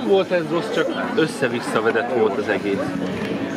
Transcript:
Nem volt ez rossz, csak össze-visszavedett volt az egész.